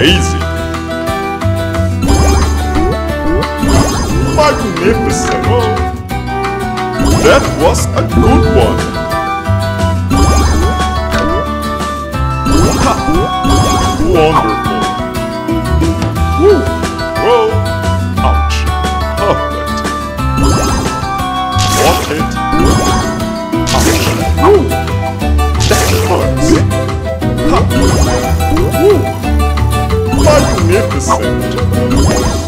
Amazing! Magnificent! That was a good one! Ha! Wonderful! Woo! Whoa! Ouch! Perfect! Watch it! Ouch! Woo! That hurts! Ha! Woo! Magnificent!